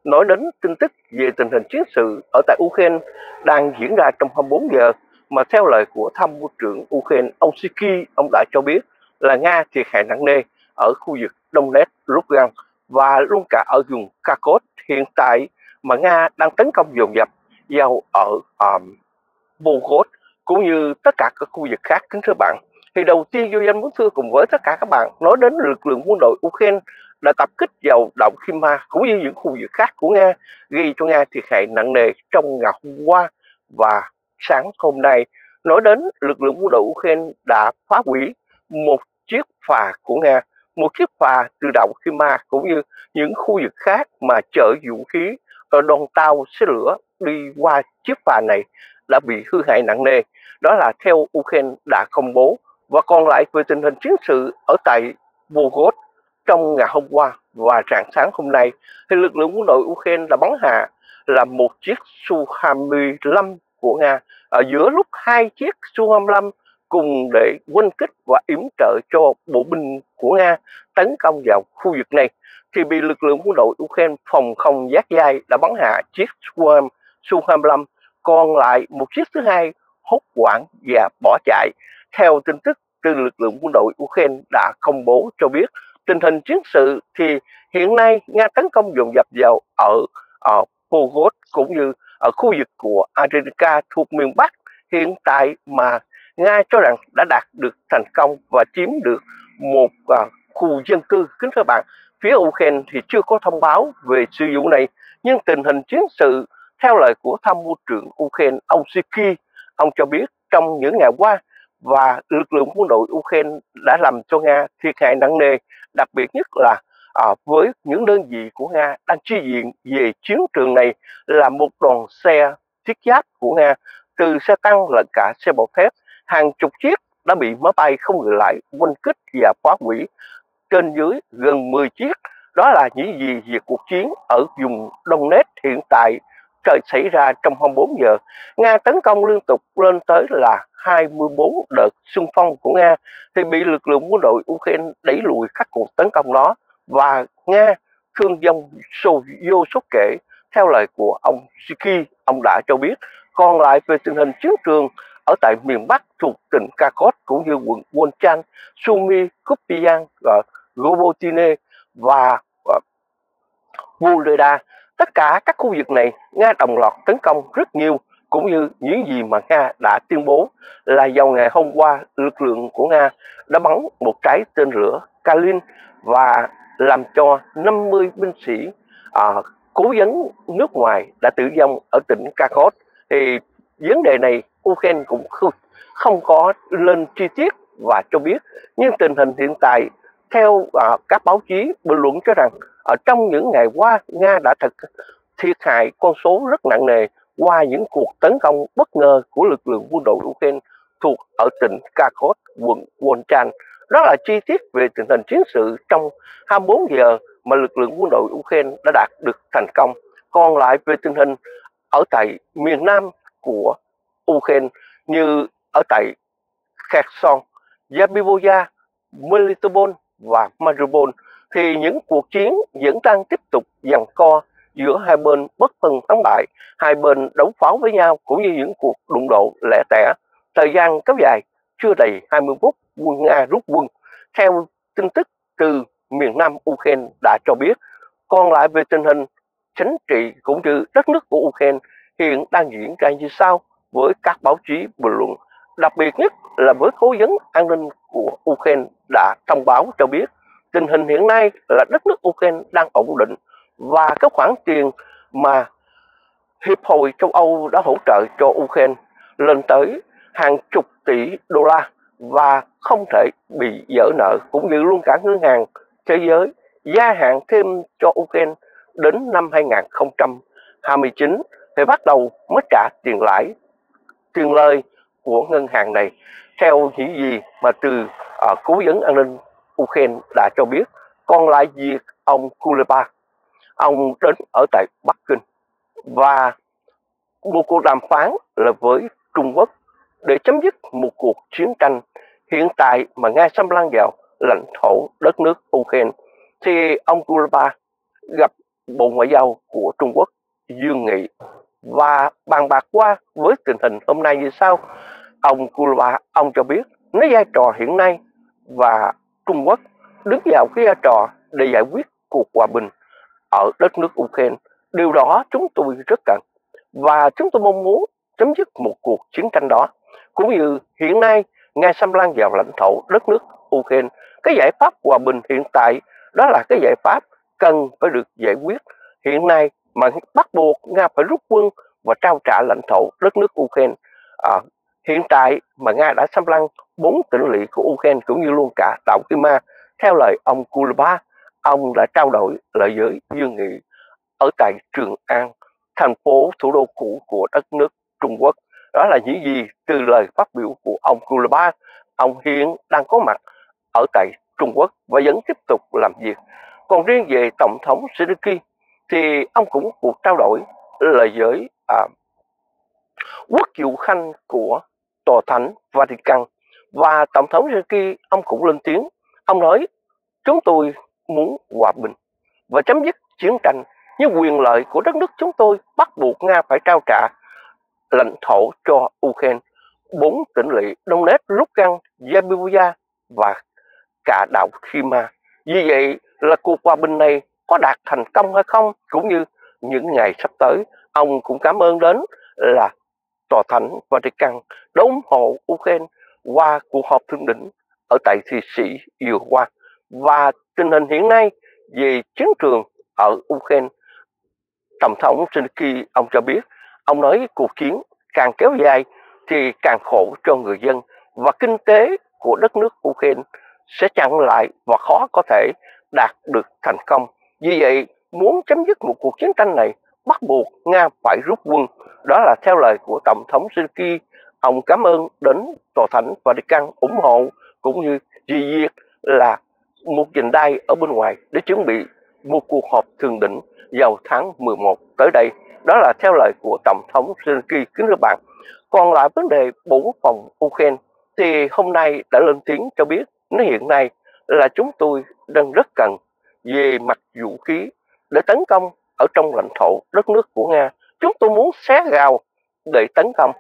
Nói đến tin tức về tình hình chiến sự ở tại Ukraine đang diễn ra trong 24 giờ, mà theo lời của tham mưu trưởng Ukraine ông Siki, ông đã cho biết là Nga thiệt hại nặng nề ở khu vực Donetsk, Lugansk và luôn cả ở vùng Kharkov hiện tại, mà Nga đang tấn công dồn dập vào ở Volgograd cũng như tất cả các khu vực khác. Kính thưa bạn, thì đầu tiên Vô Danh muốn thưa cùng với tất cả các bạn nói đến lực lượng quân đội Ukraine đã tập kích vào động Crimea cũng như những khu vực khác của Nga, gây cho Nga thiệt hại nặng nề trong ngày hôm qua và sáng hôm nay. Nói đến lực lượng quân đội Ukraine đã phá hủy một chiếc phà của Nga, một chiếc phà từ động Crimea cũng như những khu vực khác mà chở vũ khí, ở đoàn tàu xe lửa đi qua chiếc phà này đã bị hư hại nặng nề. Đó là theo Ukraine đã công bố. Và còn lại về tình hình chiến sự ở tại Volgograd trong ngày hôm qua và rạng sáng hôm nay, thì lực lượng quân đội Ukraine đã bắn hạ là một chiếc Su-25 của Nga ở giữa lúc hai chiếc Su-25 cùng để quân kích và yểm trợ cho bộ binh của Nga tấn công vào khu vực này, thì bị lực lượng quân đội Ukraine phòng không giác dai đã bắn hạ chiếc Su-25, còn lại một chiếc thứ hai hốt hoảng và bỏ chạy. Theo tin tức từ lực lượng quân đội Ukraine đã công bố cho biết, tình hình chiến sự thì hiện nay Nga tấn công dồn dập vào ở Volgograd cũng như ở khu vực của Adrivka thuộc miền Bắc hiện tại, mà Nga cho rằng đã đạt được thành công và chiếm được một khu dân cư. Kính thưa bạn, phía Ukraine thì chưa có thông báo về sự vụ này, nhưng tình hình chiến sự theo lời của tham mưu trưởng Ukraine ông Siki, ông cho biết trong những ngày qua và lực lượng quân đội Ukraine đã làm cho Nga thiệt hại nặng nề, đặc biệt nhất là với những đơn vị của Nga đang chi viện về chiến trường này là một đoàn xe thiết giáp của Nga, từ xe tăng lẫn cả xe bọc thép, hàng chục chiếc đã bị máy bay không người lái oanh kích và phá hủy, trên dưới gần 10 chiếc. Đó là những gì về cuộc chiến ở vùng Donetsk hiện tại xảy ra trong 24 giờ. Nga tấn công liên tục lên tới là 24 đợt xung phong của Nga thì bị lực lượng quân đội Ukraine đẩy lùi các cuộc tấn công đó, và Nga thương vong vô số kể. Theo lời của ông Siki, ông đã cho biết. Còn lại về tình hình chiến trường ở tại miền Bắc thuộc tỉnh Kharkov cũng như quận Volchan, Sumy, Kupian, Robotine và Vuleda, tất cả các khu vực này Nga đồng loạt tấn công rất nhiều, cũng như những gì mà Nga đã tuyên bố là vào ngày hôm qua lực lượng của Nga đã bắn một trái tên lửa Kalin và làm cho 50 binh sĩ cố vấn nước ngoài đã tử vong ở tỉnh Kharkov. Thì vấn đề này Ukraine cũng không có lên chi tiết và cho biết, nhưng tình hình hiện tại theo các báo chí bình luận cho rằng ở trong những ngày qua Nga đã thiệt hại con số rất nặng nề qua những cuộc tấn công bất ngờ của lực lượng quân đội Ukraine thuộc ở tỉnh Kharkov, quận Volchan. Rất là chi tiết về tình hình chiến sự trong 24 giờ mà lực lượng quân đội Ukraine đã đạt được thành công. Còn lại về tình hình ở tại miền Nam của Ukraine như ở tại Kherson, Zaporizhzhia, Melitopol và Mariupol, thì những cuộc chiến vẫn đang tiếp tục giằng co giữa hai bên bất phân thắng bại, hai bên đấu pháo với nhau cũng như những cuộc đụng độ lẻ tẻ. Thời gian kéo dài chưa đầy 20 phút, quân Nga rút quân. Theo tin tức từ miền Nam Ukraine đã cho biết. Còn lại về tình hình chính trị cũng như đất nước của Ukraine hiện đang diễn ra như sau với các báo chí bình luận. Đặc biệt nhất là với cố vấn an ninh của Ukraine đã thông báo cho biết tình hình hiện nay là đất nước Ukraine đang ổn định, và các khoản tiền mà Hiệp hội châu Âu đã hỗ trợ cho Ukraine lên tới hàng chục tỷ đô la và không thể bị vỡ nợ, cũng như luôn cả ngân hàng thế giới gia hạn thêm cho Ukraine đến năm 2029 thì bắt đầu mới trả tiền lãi, tiền lời của ngân hàng này, theo những gì mà từ cố vấn an ninh Ukraine đã cho biết. Còn lại việc ông Kuleba, ông đến ở tại Bắc Kinh và một cuộc đàm phán là với Trung Quốc để chấm dứt một cuộc chiến tranh hiện tại mà Nga xâm lăng vào lãnh thổ đất nước Ukraine, thì ông Kuleba gặp Bộ Ngoại giao của Trung Quốc Dương Nghị và bàn bạc qua với tình hình hôm nay như sau. Ông Kuleba ông cho biết nói vai trò hiện nay và Trung Quốc đứng vào cái vai trò để giải quyết cuộc hòa bình ở đất nước Ukraine. Điều đó chúng tôi rất cần và chúng tôi mong muốn chấm dứt một cuộc chiến tranh đó. Cũng như hiện nay Nga xâm lăng vào lãnh thổ đất nước Ukraine, cái giải pháp hòa bình hiện tại đó là cái giải pháp cần phải được giải quyết hiện nay, mà bắt buộc Nga phải rút quân và trao trả lãnh thổ đất nước Ukraine. Hiện tại mà Nga đã xâm lăng 4 tỉnh lỵ của Ukraine cũng như luôn cả đảo Crimea. Theo lời ông Kuleba, ông đã trao đổi lại với Dương Nghị ở tại Trường An, thành phố thủ đô cũ của đất nước Trung Quốc. Đó là những gì từ lời phát biểu của ông Kuleba. Ông hiện đang có mặt ở tại Trung Quốc và vẫn tiếp tục làm việc. Còn riêng về Tổng thống Zelensky thì ông cũng cuộc trao đổi lời với quốc vụ khanh của Tòa Thánh Vatican, và Tổng thống Zelensky ông cũng lên tiếng. Ông nói chúng tôi muốn hòa bình và chấm dứt chiến tranh, nhưng quyền lợi của đất nước chúng tôi bắt buộc Nga phải trao trả lãnh thổ cho Ukraine, 4 tỉnh lỵ Donetsk, Lugansk, Zaporizhia và cả đảo Crimea. Vì vậy là cuộc hòa bình này có đạt thành công hay không, cũng như những ngày sắp tới. Ông cũng cảm ơn đến là Tòa Thánh Vatican đã ủng hộ Ukraine qua cuộc họp thượng đỉnh ở tại Thụy Sĩ vừa qua. Và tình hình hiện nay về chiến trường ở Ukraine, Tổng thống Zelensky ông cho biết, ông nói cuộc chiến càng kéo dài thì càng khổ cho người dân và kinh tế của đất nước Ukraine sẽ chặn lại và khó có thể đạt được thành công. Vì vậy, muốn chấm dứt một cuộc chiến tranh này, bắt buộc Nga phải rút quân. Đó là theo lời của Tổng thống Zelensky. Ông cảm ơn đến Tòa Thánh Vatican ủng hộ, cũng như vì việc là một vành đai ở bên ngoài để chuẩn bị một cuộc họp thượng đỉnh vào tháng 11 tới đây. Đó là theo lời của Tổng thống Zelensky, kính thưa bạn. Còn lại vấn đề Bộ Quốc phòng Ukraine thì hôm nay đã lên tiếng cho biết nó hiện nay là chúng tôi đang rất cần về mặt vũ khí để tấn công ở trong lãnh thổ đất nước của Nga. Chúng tôi muốn xé rào để tấn công,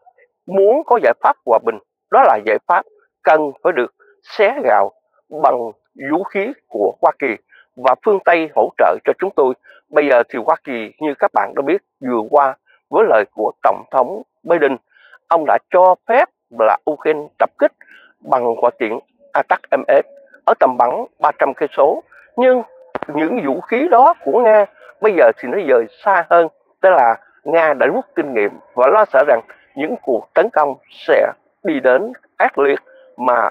muốn có giải pháp hòa bình, đó là giải pháp cần phải được xé rào bằng vũ khí của Hoa Kỳ và phương Tây hỗ trợ cho chúng tôi. Bây giờ thì Hoa Kỳ như các bạn đã biết vừa qua với lời của Tổng thống Biden, ông đã cho phép là Ukraine tập kích bằng hỏa tiễn Attack-MS ở tầm bắn 300 cây số. Nhưng những vũ khí đó của Nga bây giờ thì nó dời xa hơn, tức là Nga đã rút kinh nghiệm và lo sợ rằng những cuộc tấn công sẽ đi đến ác liệt mà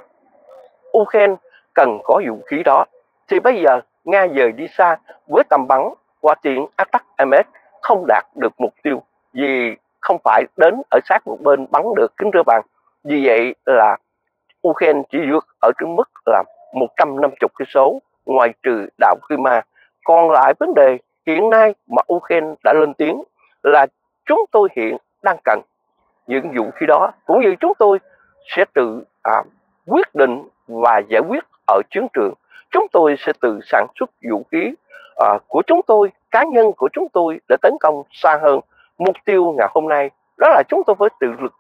Ukraine cần có vũ khí đó. Thì bây giờ Nga dời đi xa với tầm bắn hỏa tiễn Attack-MS không đạt được mục tiêu vì không phải đến ở sát một bên bắn được, kính thưa bạn. Vì vậy là Ukraine chỉ vượt ở trên mức là 150 cây số ngoài trừ đảo Crimea. Còn lại vấn đề hiện nay mà Ukraine đã lên tiếng là chúng tôi hiện đang cần những vũ khí đó, cũng như chúng tôi sẽ tự quyết định và giải quyết ở chiến trường. Chúng tôi sẽ tự sản xuất vũ khí của chúng tôi, cá nhân của chúng tôi để tấn công xa hơn. Mục tiêu ngày hôm nay đó là chúng tôi phải tự lực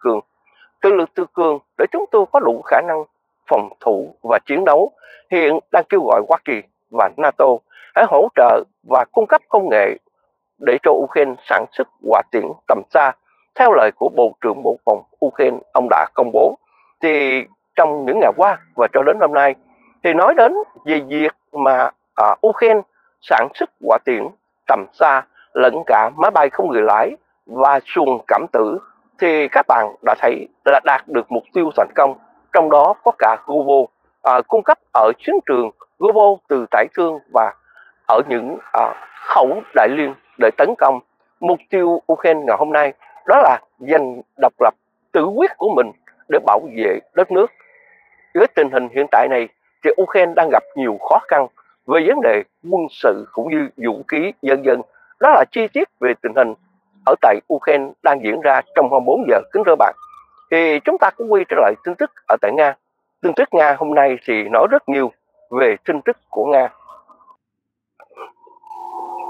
tự cường để chúng tôi có đủ khả năng phòng thủ và chiến đấu. Hiện đang kêu gọi Hoa Kỳ và NATO hãy hỗ trợ và cung cấp công nghệ để cho Ukraine sản xuất hỏa tiễn tầm xa. Theo lời của Bộ trưởng Bộ Quốc phòng Ukraine, ông đã công bố thì trong những ngày qua và cho đến hôm nay thì nói đến về việc mà Ukraine sản xuất hỏa tiễn tầm xa lẫn cả máy bay không người lái và xuồng cảm tử, thì các bạn đã thấy là đạt được mục tiêu thành công. Trong đó có cả Govo cung cấp ở chiến trường, Govo từ tải thương và ở những khẩu đại liên để tấn công. Mục tiêu Ukraine ngày hôm nay đó là giành độc lập tự quyết của mình để bảo vệ đất nước. Với tình hình hiện tại này thì Ukraine đang gặp nhiều khó khăn về vấn đề quân sự cũng như vũ khí vân vân. Đó là chi tiết về tình hình ở tại Ukraine đang diễn ra trong 24 giờ, kính thưa bạn. Thì chúng ta cũng quay trở lại tin tức ở tại Nga. Tin tức Nga hôm nay thì nói rất nhiều về tin tức của Nga.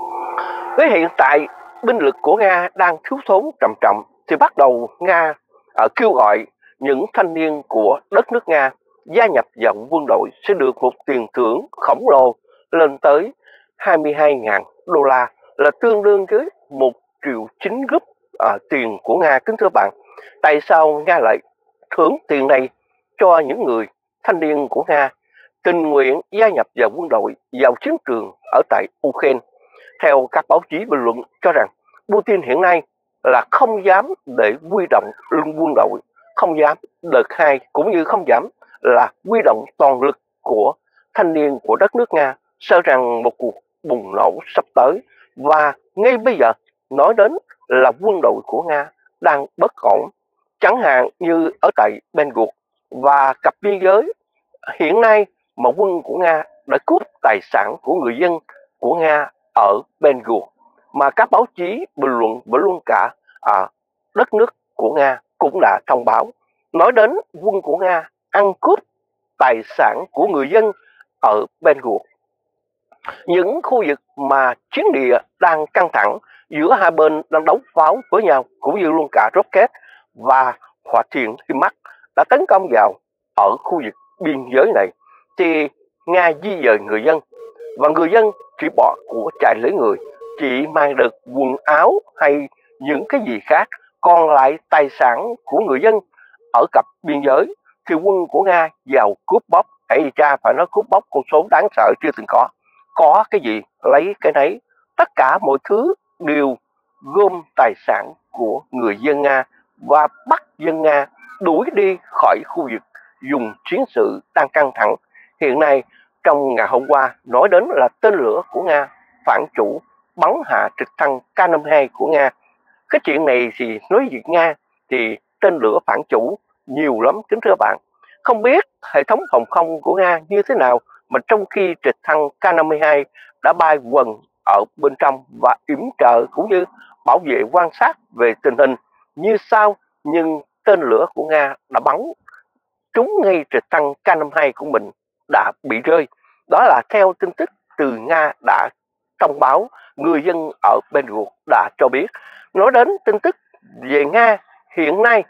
Với hiện tại binh lực của Nga đang thiếu thốn trầm trọng thì bắt đầu Nga kêu gọi những thanh niên của đất nước Nga gia nhập vào quân đội sẽ được một tiền thưởng khổng lồ lên tới 22.000 đô la, là tương đương với 1,9 triệu rúp tiền của Nga, kính thưa bạn. Tại sao Nga lại thưởng tiền này cho những người thanh niên của Nga tình nguyện gia nhập vào quân đội, vào chiến trường ở tại Ukraine? Theo các báo chí bình luận cho rằng Putin hiện nay là không dám để huy động quân đội, không dám đợt hai, cũng như không dám là huy động toàn lực của thanh niên của đất nước Nga, sợ rằng một cuộc bùng nổ sắp tới. Và ngay bây giờ nói đến là quân đội của Nga đang bất ổn, chẳng hạn như ở tại Belgorod và cặp biên giới hiện nay mà quân của Nga đã cướp tài sản của người dân của Nga ở Belgorod, mà các báo chí bình luận và luôn cả đất nước của Nga cũng đã thông báo nói đến quân của Nga ăn cướp tài sản của người dân ở Belgorod. Những khu vực mà chiến địa đang căng thẳng giữa hai bên đang đấu pháo với nhau, cũng như luôn cả rocket và hỏa tiễn HIMARS đã tấn công vào ở khu vực biên giới này, thì Nga di dời người dân, và người dân chỉ bỏ của chạy lấy người, chỉ mang được quần áo hay những cái gì khác, còn lại tài sản của người dân ở cặp biên giới thì quân của Nga vào cướp bóc. Ấy cha, phải nói cướp bóc con số đáng sợ chưa từng có cái gì lấy cái đấy, tất cả mọi thứ đều gom tài sản của người dân Nga và bắt dân Nga đuổi đi khỏi khu vực dùng chiến sự đang căng thẳng hiện nay. Trong ngày hôm qua nói đến là tên lửa của Nga phản chủ bắn hạ trực thăng K-52 của Nga. Cái chuyện này thì nói về Nga thì tên lửa phản chủ nhiều lắm, kính thưa bạn. Không biết hệ thống phòng không của Nga như thế nào mà trong khi trực thăng K-52 đã bay quần ở bên trong và yểm trợ cũng như bảo vệ quan sát về tình hình như sau, nhưng tên lửa của Nga đã bắn trúng ngay trực thăng K-52 của mình, đã bị rơi. Đó là theo tin tức từ Nga đã thông báo, người dân ở Belgorod đã cho biết. Nói đến tin tức về Nga hiện nay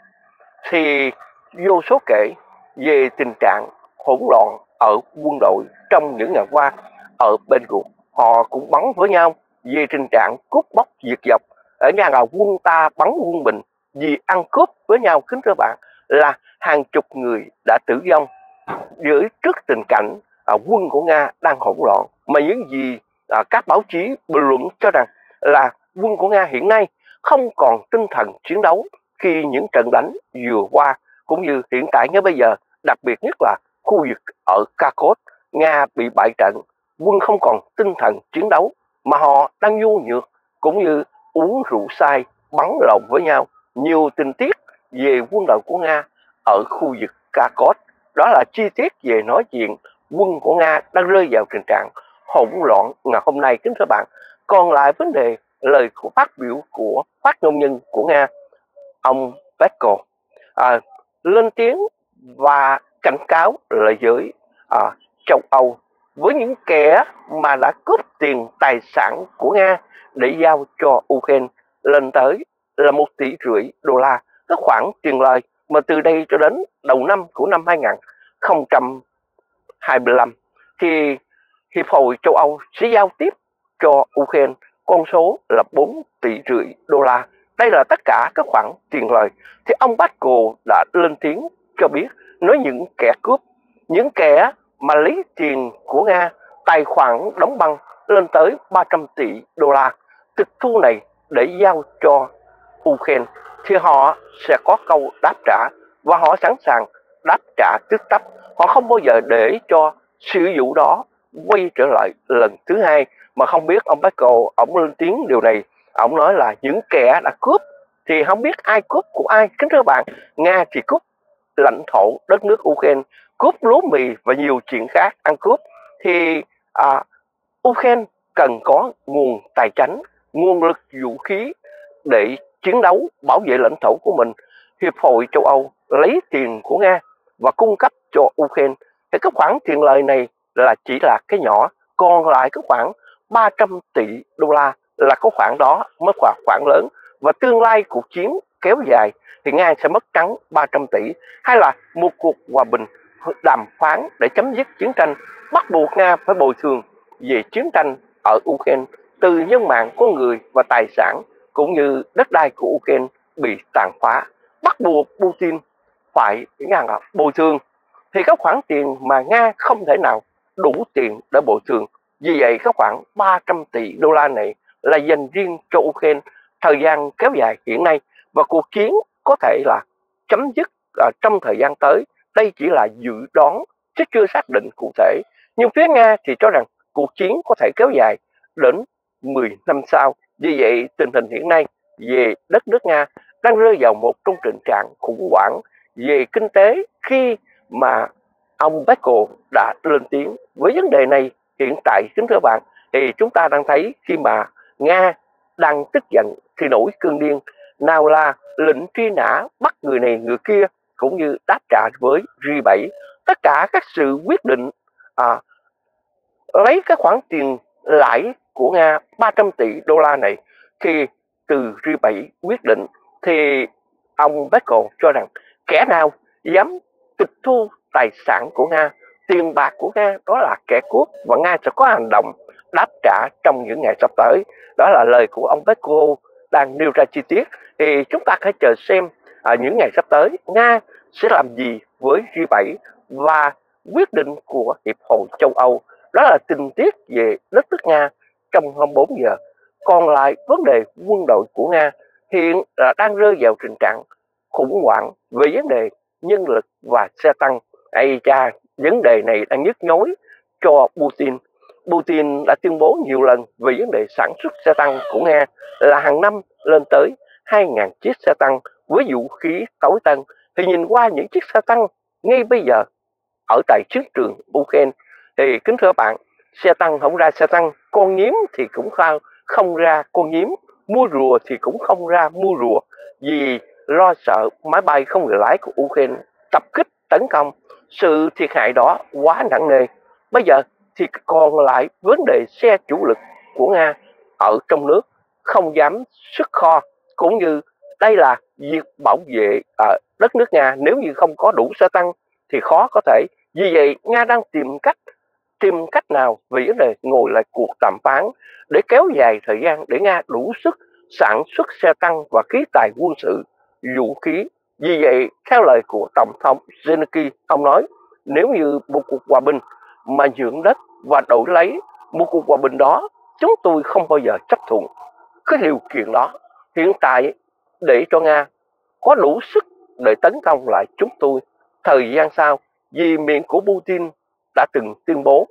thì vô số kể về tình trạng hỗn loạn ở quân đội trong những ngày qua ở Belgorod. Họ cũng bắn với nhau về tình trạng cướp bóc diệt dọc. Ở nhà là quân ta bắn quân mình vì ăn cướp với nhau, kính thưa bạn, là hàng chục người đã tử vong dưới trước tình cảnh quân của Nga đang hỗn loạn. Mà những gì các báo chí bình luận cho rằng là quân của Nga hiện nay không còn tinh thần chiến đấu khi những trận đánh vừa qua cũng như hiện tại như bây giờ, đặc biệt nhất là khu vực ở Kharkov, Nga bị bại trận, quân không còn tinh thần chiến đấu mà họ đang nhu nhược cũng như uống rượu say, bắn lộn với nhau. Nhiều tình tiết về quân đội của Nga ở khu vực Kharkov, đó là chi tiết về nói chuyện quân của Nga đang rơi vào tình trạng hỗn loạn ngày hôm nay, kính thưa bạn. Còn lại vấn đề lời phát biểu của phát ngôn nhân của Nga, ông Peskov lên tiếng và cảnh cáo là giới châu Âu với những kẻ mà đã cướp tiền tài sản của Nga để giao cho Ukraine lên tới là 1,5 tỷ đô la, cái khoản tiền lời mà từ đây cho đến đầu năm của năm 2025 thì Hiệp hội châu Âu sẽ giao tiếp cho Ukraine con số là 4,5 tỷ đô la. Đây là tất cả các khoản tiền lời. Thì ông Peskov đã lên tiếng cho biết, nói những kẻ cướp, những kẻ mà lấy tiền của Nga, tài khoản đóng băng lên tới 300 tỷ đô la, tịch thu này để giao cho Ukraine, thì họ sẽ có câu đáp trả, và họ sẵn sàng đáp trả tức tốc. Họ không bao giờ để cho sự vụ đó quay trở lại lần thứ hai. Mà không biết ông Peskov, ông lên tiếng điều này, ông nói là những kẻ đã cướp thì không biết ai cướp của ai, kính thưa bạn. Nga thì cướp lãnh thổ đất nước Ukraine, cướp lúa mì và nhiều chuyện khác ăn cướp, thì Ukraine cần có nguồn tài chính, nguồn lực vũ khí để chiến đấu bảo vệ lãnh thổ của mình. Hiệp hội châu Âu lấy tiền của Nga và cung cấp cho Ukraine, thì cái khoản tiền lời này là chỉ là cái nhỏ, còn lại cái khoản 300 tỷ đô la là có khoản đó mới là khoản lớn, và tương lai cuộc chiến kéo dài thì Nga sẽ mất trắng 300 tỷ, hay là một cuộc hòa bình đàm phán để chấm dứt chiến tranh bắt buộc Nga phải bồi thường về chiến tranh ở Ukraine, từ nhân mạng con người và tài sản cũng như đất đai của Ukraine bị tàn phá, bắt buộc Putin phải bồi thường. Thì các khoản tiền mà Nga không thể nào đủ tiền để bồi thường. Vì vậy các khoản 300 tỷ đô la này là dành riêng cho Ukraine thời gian kéo dài hiện nay, và cuộc chiến có thể là chấm dứt trong thời gian tới. Đây chỉ là dự đoán chứ chưa xác định cụ thể. Nhưng phía Nga thì cho rằng cuộc chiến có thể kéo dài đến 10 năm sau. Vì vậy tình hình hiện nay về đất nước Nga đang rơi vào một trong tình trạng khủng hoảng về kinh tế, khi mà ông Peskov đã lên tiếng với vấn đề này. Hiện tại kính thưa bạn, thì chúng ta đang thấy khi mà Nga đang tức giận thì nổi cơn điên, nào là lệnh truy nã bắt người này người kia, cũng như đáp trả với G7. Tất cả các sự quyết định lấy các khoản tiền lãi của Nga 300 tỷ đô la này, khi từ G7 quyết định, thì ông Peskov cho rằng kẻ nào dám tịch thu tài sản của Nga, tiền bạc của Nga, đó là kẻ cướp, và Nga sẽ có hành động đáp trả trong những ngày sắp tới. Đó là lời của ông Peskov đang nêu ra chi tiết. Thì chúng ta hãy chờ xem những ngày sắp tới Nga sẽ làm gì với G7 và quyết định của Hiệp hội châu Âu. Đó là tình tiết về đất nước Nga trong 24 giờ. Còn lại vấn đề quân đội của Nga hiện là đang rơi vào tình trạng khủng hoảng về vấn đề nhân lực và xe tăng. Ây cha, vấn đề này đang nhức nhối cho Putin. Putin đã tuyên bố nhiều lần về vấn đề sản xuất xe tăng của Nga, là hàng năm lên tới 2.000 chiếc xe tăng với vũ khí tối tân. Thì nhìn qua những chiếc xe tăng ngay bây giờ ở tại chiến trường Ukraine, thì kính thưa bạn, xe tăng không ra xe tăng, con nhím thì cũng không ra con nhím, mua rùa thì cũng không ra mua rùa, vì lo sợ máy bay không người lái của Ukraine tập kích tấn công. Sự thiệt hại đó quá nặng nề. Bây giờ thì còn lại vấn đề xe chủ lực của Nga ở trong nước không dám xuất kho, cũng như đây là việc bảo vệ đất nước Nga. Nếu như không có đủ xe tăng thì khó có thể. Vì vậy Nga đang tìm cách nào về vấn đề ngồi lại cuộc đàm phán để kéo dài thời gian, để Nga đủ sức sản xuất xe tăng và khí tài quân sự, vũ khí. Vì vậy theo lời của Tổng thống Zelensky, ông nói nếu như một cuộc hòa bình mà nhượng đất và đổi lấy một cuộc hòa bình đó, chúng tôi không bao giờ chấp thuận cái điều kiện đó. Hiện tại để cho Nga có đủ sức để tấn công lại chúng tôi thời gian sau, vì miệng của Putin đã từng tuyên bố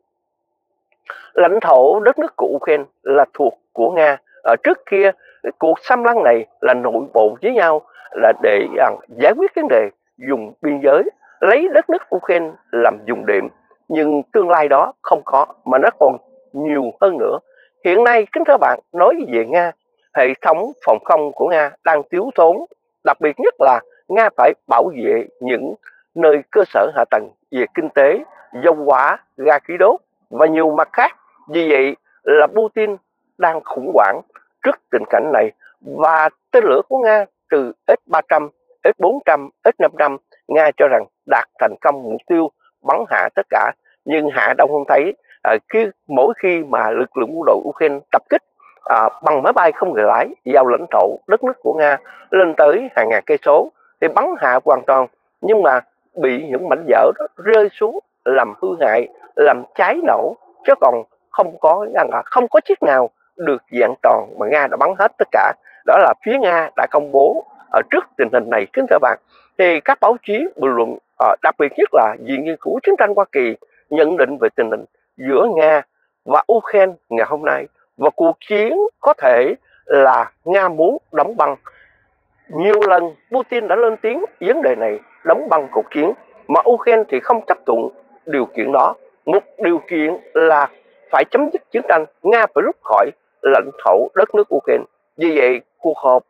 lãnh thổ đất nước của Ukraine là thuộc của Nga. Ở trước kia cuộc xâm lăng này là nội bộ với nhau, là để giải quyết vấn đề dùng biên giới, lấy đất nước Ukraine làm dùng điểm. Nhưng tương lai đó không có, mà nó còn nhiều hơn nữa. Hiện nay kính thưa bạn, nói về Nga, hệ thống phòng không của Nga đang thiếu thốn, đặc biệt nhất là Nga phải bảo vệ những nơi cơ sở hạ tầng về kinh tế, dầu hỏa, ga khí đốt và nhiều mặt khác. Vì vậy là Putin đang khủng hoảng trước tình cảnh này, và tên lửa của Nga từ S-300, S-400, S-500, Nga cho rằng đạt thành công mục tiêu bắn hạ tất cả. Nhưng Hạ Đông không thấy. Mỗi khi mà lực lượng quân đội Ukraine tập kích bằng máy bay không người lái vào lãnh thổ đất nước của Nga lên tới hàng ngàn cây số thì bắn hạ hoàn toàn, nhưng mà bị những mảnh vỡ đó rơi xuống làm hư hại, làm cháy nổ, chứ còn không có chiếc nào được dạng tròn, mà Nga đã bắn hết tất cả. Đó là phía Nga đã công bố. Ở trước tình hình này kính thưa bạn, thì các báo chí bình luận, đặc biệt nhất là Viện Nghiên cứu Chiến tranh Hoa Kỳ nhận định về tình hình giữa Nga và Ukraine ngày hôm nay, và cuộc chiến có thể là Nga muốn đóng băng. Nhiều lần Putin đã lên tiếng vấn đề này, đóng băng cuộc chiến, mà Ukraine thì không chấp thuận điều kiện đó. Một điều kiện là phải chấm dứt chiến tranh, Nga phải rút khỏi lãnh thổ đất nước Ukraine. Vì vậy cuộc họp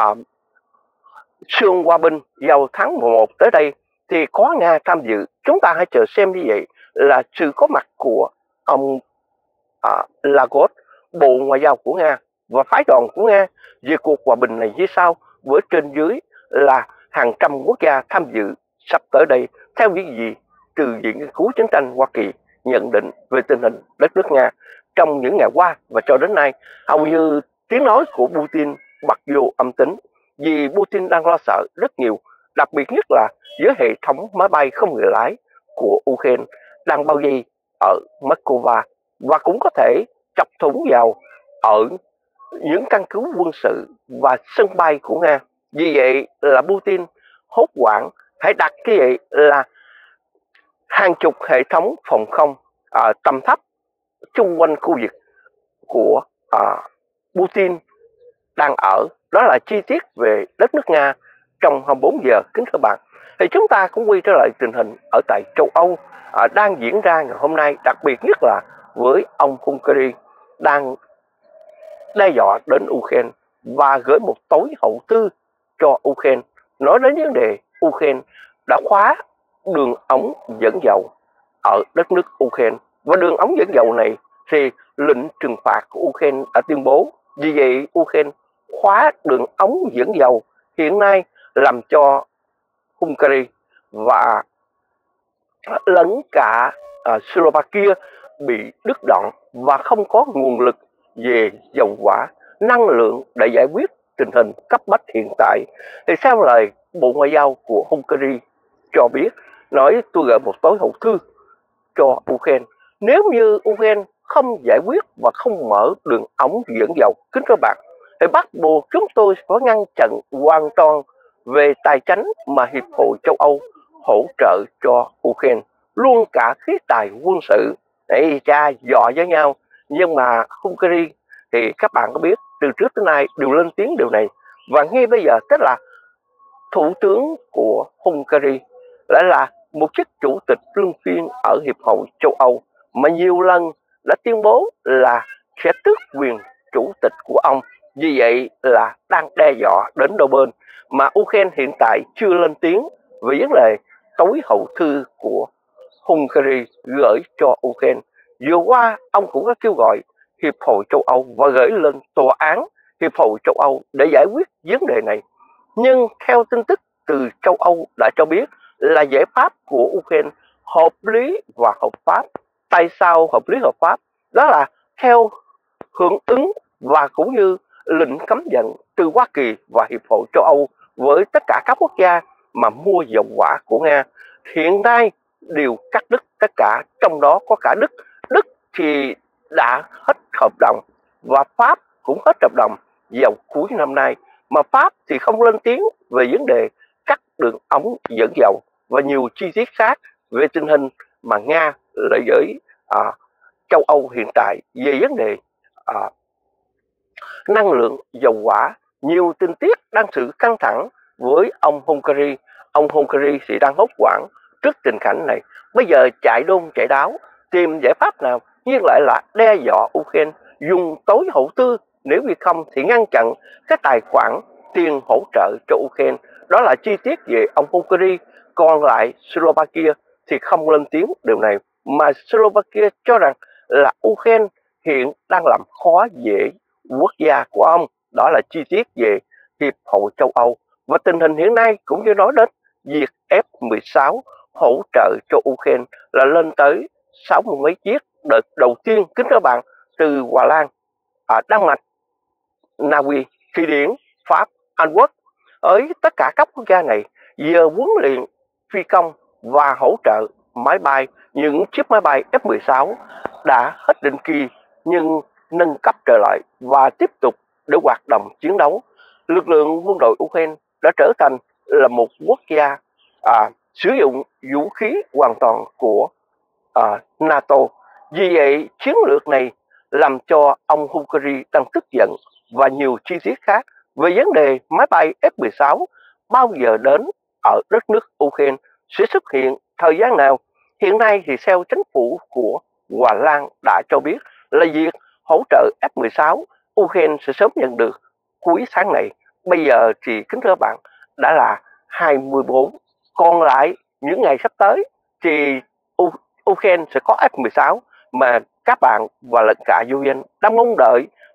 Sương Hòa Bình vào tháng 11 tới đây thì có Nga tham dự. Chúng ta hãy chờ xem như vậy là sự có mặt của ông Lavrov, Bộ Ngoại giao của Nga, và phái đoàn của Nga về cuộc hòa bình này như sau, với trên dưới là hàng trăm quốc gia tham dự sắp tới đây. Theo những gì từ Viện Nghiên cứu Chiến tranh Hoa Kỳ nhận định về tình hình đất nước Nga trong những ngày qua và cho đến nay, hầu như tiếng nói của Putin bật vô âm tính, vì Putin đang lo sợ rất nhiều, đặc biệt nhất là với hệ thống máy bay không người lái của Ukraine đang bao vây ở Moscow và cũng có thể chọc thủng vào ở những căn cứ quân sự và sân bay của Nga. Vì vậy là Putin hốt hoảng phải đặt cái vậy là hàng chục hệ thống phòng không tầm thấp chung quanh khu vực của Putin đang ở. Đó là chi tiết về đất nước Nga trong 24 giờ, kính thưa bạn. Thì chúng ta cũng quay trở lại tình hình ở tại châu Âu đang diễn ra ngày hôm nay, đặc biệt nhất là với ông Hungary đang đe dọa đến Ukraine và gửi một tối hậu thư cho Ukraine, nói đến vấn đề Ukraine đã khóa đường ống dẫn dầu ở đất nước Ukraine, và đường ống dẫn dầu này thì lệnh trừng phạt của Ukraine đã tuyên bố. Vì vậy Ukraine khóa đường ống dẫn dầu hiện nay làm cho Hungary và lẫn cả Slovakia bị đứt đoạn và không có nguồn lực về dầu hỏa, năng lượng để giải quyết tình hình cấp bách hiện tại. Thì theo lời Bộ Ngoại giao của Hungary cho biết, nói tôi gửi một tối hậu thư cho Ukraine, nếu như Ukraine không giải quyết và không mở đường ống dẫn dầu, kính các bạn, thì bắt buộc chúng tôi phải ngăn chặn hoàn toàn về tài chính mà Hiệp hội châu Âu hỗ trợ cho Ukraine, luôn cả khí tài quân sự. Để cha dọ với nhau. Nhưng mà Hungary thì các bạn có biết từ trước tới nay đều lên tiếng điều này, và ngay bây giờ tức là thủ tướng của Hungary lại là một chức chủ tịch luân phiên ở Hiệp hội châu Âu mà nhiều lần đã tuyên bố là sẽ tước quyền chủ tịch của ông. Vì vậy là đang đe dọa đến đôi bên, mà Ukraine hiện tại chưa lên tiếng về vấn đề tối hậu thư của Hungary gửi cho Ukraine. Vừa qua ông cũng có kêu gọi Hiệp hội châu Âu và gửi lên tòa án Hiệp hội châu Âu để giải quyết vấn đề này. Nhưng theo tin tức từ châu Âu đã cho biết là giải pháp của Ukraine hợp lý và hợp pháp. Tại sao hợp lý hợp pháp? Đó là theo hưởng ứng và cũng như lệnh cấm vận từ Hoa Kỳ và Hiệp hội châu Âu với tất cả các quốc gia mà mua dầu hỏa của Nga hiện nay đều cắt đứt tất cả, trong đó có cả Đức. Đức thì đã hết hợp đồng và Pháp cũng hết hợp đồng vào cuối năm nay, mà Pháp thì không lên tiếng về vấn đề cắt đường ống dẫn dầu và nhiều chi tiết khác về tình hình mà Nga lại với châu Âu hiện tại về vấn đề năng lượng dầu hỏa. Nhiều tình tiết đang sự căng thẳng với ông Hungary. Ông Hungary thì đang hốt hoảng trước tình cảnh này, bây giờ chạy đôn chạy đáo tìm giải pháp nào, nhưng lại là đe dọa Ukraine dùng tối hậu thư, nếu như không thì ngăn chặn cái tài khoản tiền hỗ trợ cho Ukraine. Đó là chi tiết về ông Hungary. Còn lại Slovakia thì không lên tiếng điều này, mà Slovakia cho rằng là Ukraine hiện đang làm khó dễ quốc gia của ông. Đó là chi tiết về Hiệp hội châu Âu. Và tình hình hiện nay cũng như nói đến việc F-16 hỗ trợ cho Ukraine là lên tới 60 mấy chiếc. Đợt đầu tiên, kính các bạn, từ Hà Lan, Đan Mạch, Na Uy, Thụy Điển, Pháp, Anh Quốc. Ở tất cả các quốc gia này giờ huấn luyện phi công và hỗ trợ máy bay. Những chiếc máy bay F-16 đã hết định kỳ nhưng nâng cấp trở lại và tiếp tục để hoạt động chiến đấu. Lực lượng quân đội Ukraine đã trở thành là một quốc gia sử dụng vũ khí hoàn toàn của NATO. Vì vậy chiến lược này làm cho ông Hungary đang tức giận, và nhiều chi tiết khác về vấn đề máy bay F-16 bao giờ đến ở đất nước Ukraine, sẽ xuất hiện thời gian nào. Hiện nay thì theo chính phủ của Hà Lan đã cho biết là việc hỗ trợ F-16 Ukraine sẽ sớm nhận được cuối tháng này. Bây giờ thì kính thưa bạn đã là 24, còn lại những ngày sắp tới thì Ukraine sẽ có F-16 mà các bạn và lẫn cả du dân đang mong đợi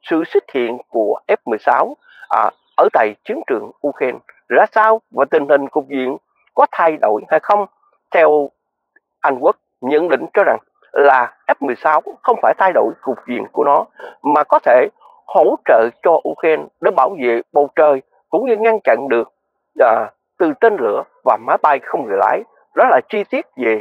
sự xuất hiện của F-16 ở tại chiến trường Ukraine ra sao và tình hình cục diện có thay đổi hay không. Theo Anh Quốc nhận định cho rằng là F-16 không phải thay đổi cục diện của nó mà có thể hỗ trợ cho Ukraine để bảo vệ bầu trời cũng như ngăn chặn được từ tên lửa và máy bay không người lái. Đó là chi tiết về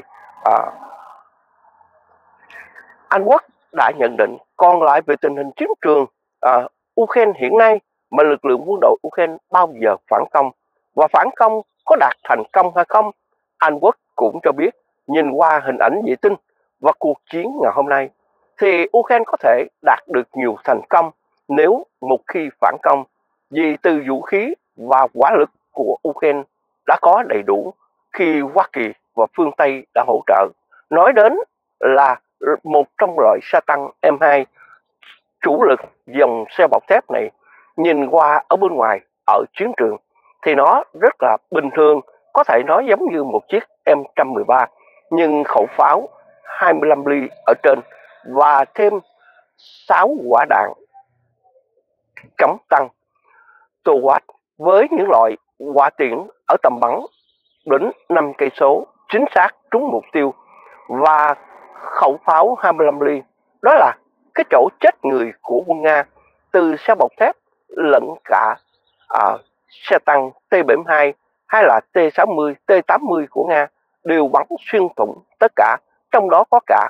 Anh Quốc đã nhận định. Còn lại về tình hình chiến trường Ukraine hiện nay mà lực lượng quân đội Ukraine bao giờ phản công và phản công có đạt thành công hay không, Anh Quốc cũng cho biết nhìn qua hình ảnh vệ tinh và cuộc chiến ngày hôm nay thì Ukraine có thể đạt được nhiều thành công nếu một khi phản công, vì từ vũ khí và hỏa lực của Ukraine đã có đầy đủ khi Hoa Kỳ và phương Tây đã hỗ trợ. Nói đến là một trong loại xe tăng M2 chủ lực dòng xe bọc thép này, nhìn qua ở bên ngoài ở chiến trường thì nó rất là bình thường, có thể nói giống như một chiếc M113 nhưng khẩu pháo 25 ly ở trên và thêm 6 quả đạn chống tăng Towards với những loại hỏa tiễn ở tầm bắn đến 5 cây số chính xác trúng mục tiêu, và khẩu pháo 25 ly đó là cái chỗ chết người của quân Nga. Từ xe bọc thép lẫn cả xe tăng T-72 hay là T-60, T-80 của Nga đều bắn xuyên thủng tất cả, trong đó có cả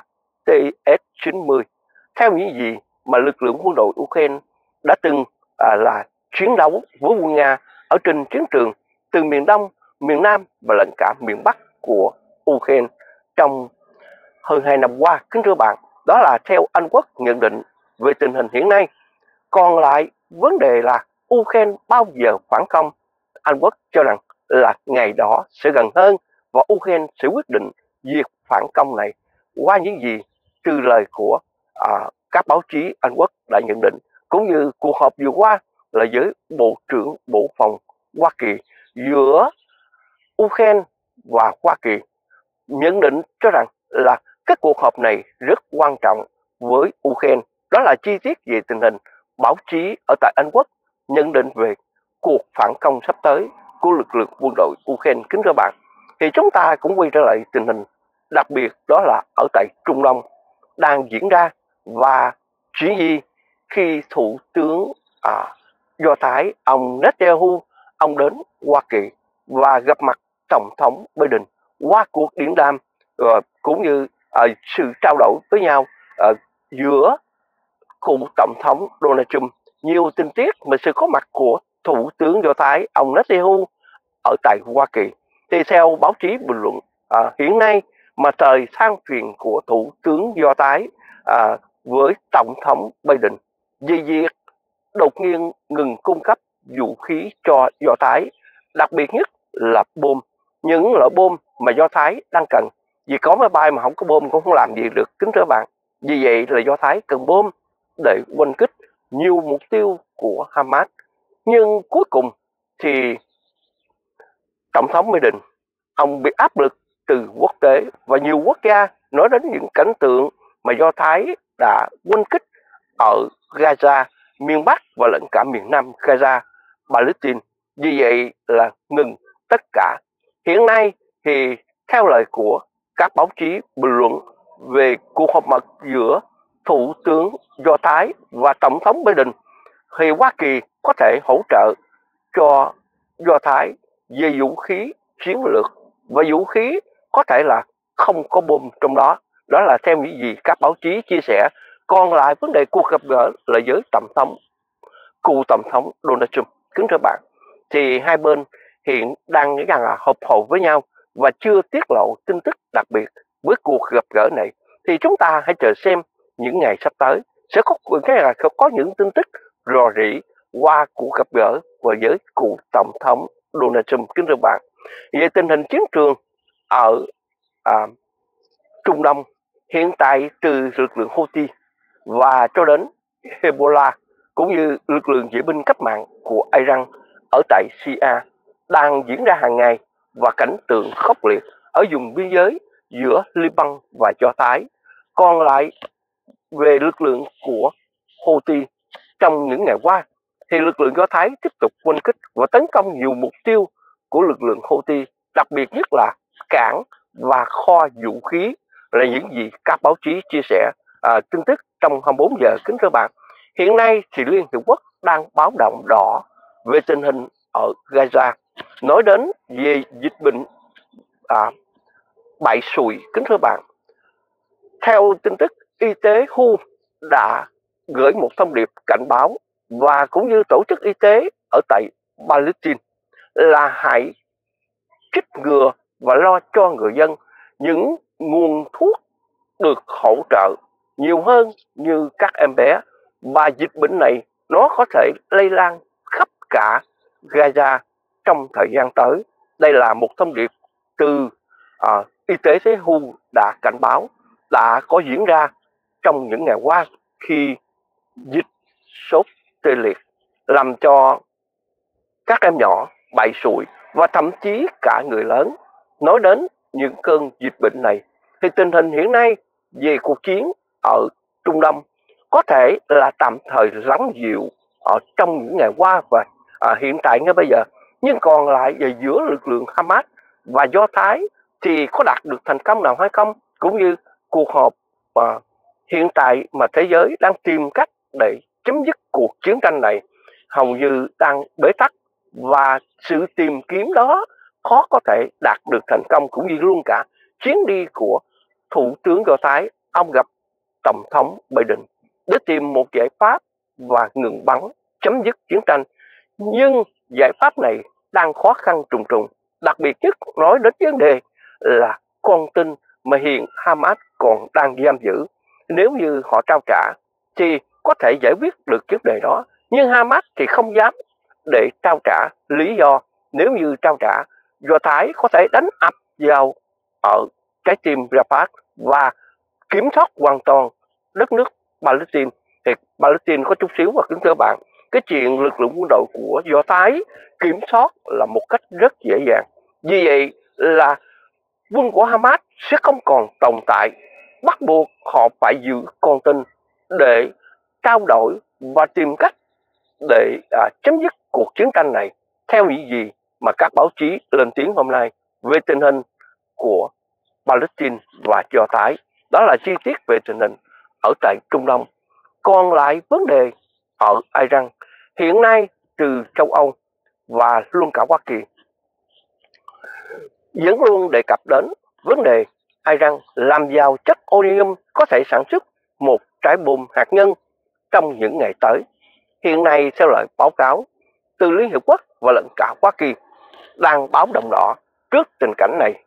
TS-90. Theo những gì mà lực lượng quân đội Ukraine đã từng là chiến đấu với quân Nga ở trên chiến trường từ miền Đông, miền Nam và lẫn cả miền Bắc của Ukraine trong hơn 2 năm qua, kính thưa bạn. Đó là theo Anh Quốc nhận định về tình hình hiện nay. Còn lại vấn đề là Ukraine bao giờ phản công, Anh Quốc cho rằng là ngày đó sẽ gần hơn và Ukraine sẽ quyết định việc phản công này qua những gì từ lời của các báo chí Anh Quốc đã nhận định, cũng như cuộc họp vừa qua là với Bộ trưởng Bộ Phòng Hoa Kỳ giữa Ukraine và Hoa Kỳ, nhận định cho rằng là cái cuộc họp này rất quan trọng với Ukraine. Đó là chi tiết về tình hình báo chí ở tại Anh Quốc nhận định về cuộc phản công sắp tới của lực lượng quân đội Ukraine. Kính thưa bạn, thì chúng ta cũng quay trở lại tình hình đặc biệt đó là ở tại Trung Đông đang diễn ra, và chuyện gì khi Thủ tướng Do Thái ông Netanyahu ông đến Hoa Kỳ và gặp mặt Tổng thống Biden qua cuộc điện đàm cũng như sự trao đổi với nhau giữa cựu Tổng thống Donald Trump. Nhiều tình tiết mà sự có mặt của Thủ tướng Do Thái ông Netanyahu ở tại Hoa Kỳ thì theo báo chí bình luận hiện nay mà thời than phiền của Thủ tướng Do Thái với Tổng thống Biden về việc đột nhiên ngừng cung cấp vũ khí cho Do Thái, đặc biệt nhất là bom, những loại bom mà Do Thái đang cần, vì có máy bay mà không có bom cũng không làm gì được, kính thưa bạn. Vì vậy là Do Thái cần bom để oanh kích nhiều mục tiêu của Hamas. Nhưng cuối cùng thì Tổng thống Biden ông bị áp lực từ quốc tế và nhiều quốc gia nói đến những cảnh tượng mà Do Thái đã oanh kích ở Gaza, miền Bắc và lẫn cả miền Nam Gaza, Palestine. Vì vậy là ngừng tất cả. Hiện nay thì theo lời của các báo chí bình luận về cuộc họp mặt giữa Thủ tướng Do Thái và Tổng thống Biden thì Hoa Kỳ có thể hỗ trợ cho Do Thái về vũ khí chiến lược và vũ khí có thể là không có bom trong đó. Đó là theo những gì các báo chí chia sẻ. Còn lại vấn đề cuộc gặp gỡ là với cựu tổng thống Donald Trump, kính thưa bạn, thì hai bên hiện đang họp hồ với nhau và chưa tiết lộ tin tức đặc biệt với cuộc gặp gỡ này. Thì chúng ta hãy chờ xem những ngày sắp tới sẽ có những tin tức rò rỉ qua cuộc gặp gỡ với cựu tổng thống Donald Trump, kính thưa bạn. Về tình hình chiến trường ở Trung Đông hiện tại, từ lực lượng Houthi và cho đến Hezbollah cũng như lực lượng vệ binh cách mạng của Iran ở tại Syria đang diễn ra hàng ngày, và cảnh tượng khốc liệt ở vùng biên giới giữa Liban và Do Thái. Còn lại về lực lượng của Houthi Trong những ngày qua, thì lực lượng Do Thái tiếp tục quân kích và tấn công nhiều mục tiêu của lực lượng Houthi, đặc biệt nhất là cảng và kho vũ khí, là những gì các báo chí chia sẻ tin tức trong 24 giờ. Kính thưa bạn, hiện nay thì Liên Hiệp Quốc đang báo động đỏ về tình hình ở Gaza, nói đến về dịch bệnh bại sùi. Kính thưa bạn, theo tin tức, y tế WHO đã gửi một thông điệp cảnh báo và cũng như tổ chức y tế ở tại Palestine là hãy trích ngừa và lo cho người dân những nguồn thuốc được hỗ trợ nhiều hơn như các em bé, và dịch bệnh này nó có thể lây lan khắp cả Gaza trong thời gian tới. Đây là một thông điệp từ y tế thế WHO đã cảnh báo, đã có diễn ra trong những ngày qua khi dịch sốt tê liệt làm cho các em nhỏ bại sụi và thậm chí cả người lớn. Nói đến những cơn dịch bệnh này thì tình hình hiện nay về cuộc chiến ở Trung Đông có thể là tạm thời lắng dịu ở trong những ngày qua và hiện tại ngay bây giờ, nhưng còn lại về giữa lực lượng Hamas và Do Thái thì có đạt được thành công nào hay không, cũng như cuộc họp hiện tại mà thế giới đang tìm cách để chấm dứt cuộc chiến tranh này hầu như đang bế tắc, và sự tìm kiếm đó khó có thể đạt được thành công, cũng như luôn cả chuyến đi của Thủ tướng Do Thái, ông gặp Tổng thống Biden để tìm một giải pháp và ngừng bắn, chấm dứt chiến tranh. Nhưng giải pháp này đang khó khăn trùng trùng, đặc biệt nhất nói đến vấn đề là con tin mà hiện Hamas còn đang giam giữ. Nếu như họ trao trả thì có thể giải quyết được vấn đề đó, nhưng Hamas thì không dám để trao trả. Lý do nếu như trao trả, Do Thái có thể đánh ập vào ở trái tim Rafah và kiểm soát hoàn toàn đất nước Palestine. Thì Palestine có chút xíu, và kính thưa bạn, cái chuyện lực lượng quân đội của Do Thái kiểm soát là một cách rất dễ dàng. Vì vậy là quân của Hamas sẽ không còn tồn tại, bắt buộc họ phải giữ con tin để trao đổi và tìm cách để chấm dứt cuộc chiến tranh này theo những gì mà các báo chí lên tiếng hôm nay về tình hình của Palestine và Do Thái. Đó là chi tiết về tình hình ở tại Trung Đông. Còn lại vấn đề ở Iran, hiện nay từ châu Âu và luôn cả Hoa Kỳ vẫn luôn đề cập đến vấn đề Iran làm giàu chất uranium có thể sản xuất một trái bom hạt nhân trong những ngày tới. Hiện nay theo lời báo cáo từ Liên Hiệp Quốc và lẫn cả Hoa Kỳ đang báo động đỏ trước tình cảnh này.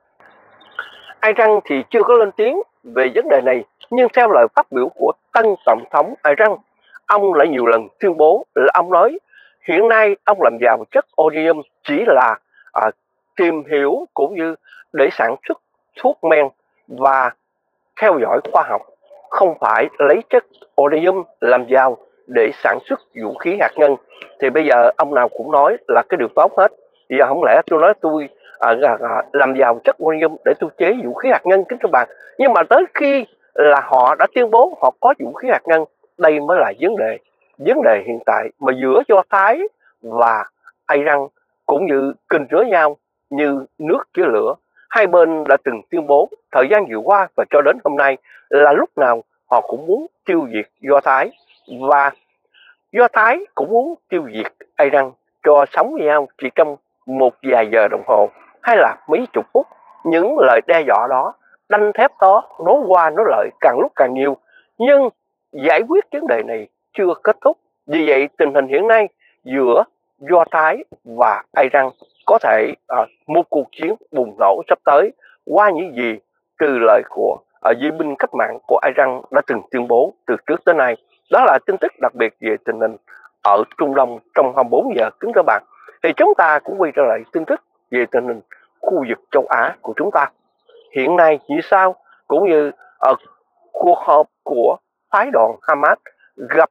Iran thì chưa có lên tiếng về vấn đề này, nhưng theo lời phát biểu của tân tổng thống Iran, ông lại nhiều lần tuyên bố là ông nói hiện nay ông làm giàu chất uranium chỉ là tìm hiểu cũng như để sản xuất thuốc men và theo dõi khoa học, không phải lấy chất uranium làm giàu để sản xuất vũ khí hạt nhân. Thì bây giờ ông nào cũng nói là cái điều tốt hết. Bây giờ không lẽ tôi nói tôi làm giàu chất uranium để tôi chế vũ khí hạt nhân, kính thưa bạn. Nhưng mà tới khi là họ đã tuyên bố họ có vũ khí hạt nhân, đây mới là vấn đề hiện tại mà giữa Do Thái và Iran cũng như kinh rới nhau như nước với lửa. Hai bên đã từng tuyên bố thời gian vừa qua và cho đến hôm nay là lúc nào họ cũng muốn tiêu diệt Do Thái, và Do Thái cũng muốn tiêu diệt Iran cho sống với nhau chỉ trong một vài giờ đồng hồ hay là mấy chục phút. Những lời đe dọa đó, đanh thép đó, nói qua nói lại càng lúc càng nhiều, nhưng giải quyết vấn đề này chưa kết thúc. Vì vậy tình hình hiện nay giữa Do Thái và Iran có thể một cuộc chiến bùng nổ sắp tới qua những gì từ lời của vệ binh cách mạng của Iran đã từng tuyên bố từ trước tới nay. Đó là tin tức đặc biệt về tình hình ở Trung Đông trong 24 giờ. Kính thưa bạn, thì chúng ta cũng quay trở lại tin tức về tình hình khu vực châu Á của chúng ta hiện nay như sau, cũng như cuộc họp của phái đoàn Hamas gặp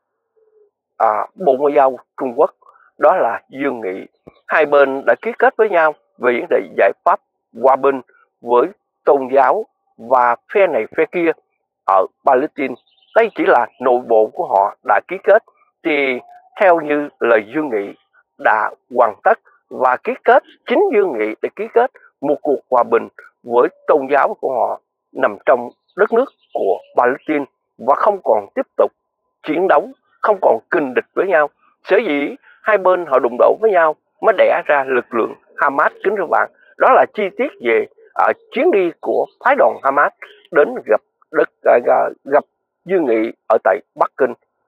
Bộ Ngoại giao Trung Quốc, đó là Dương Nghị. Hai bên đã ký kết với nhau về vấn đề giải pháp hòa bình với tôn giáo và phe này phe kia ở Palestine. Đây chỉ là nội bộ của họ đã ký kết, thì theo như lời Dương Nghị đã hoàn tất và ký kết, chính Dương Nghị để ký kết một cuộc hòa bình với tôn giáo của họ nằm trong đất nước của Palestine và không còn tiếp tục chiến đấu, không còn kình địch với nhau. Sở dĩ hai bên họ đụng độ với nhau mới đẻ ra lực lượng Hamas, kính thưa bạn. Đó là chi tiết về chuyến đi của phái đoàn Hamas đến gặp Dương Nghị ở tại Bắc Kinh.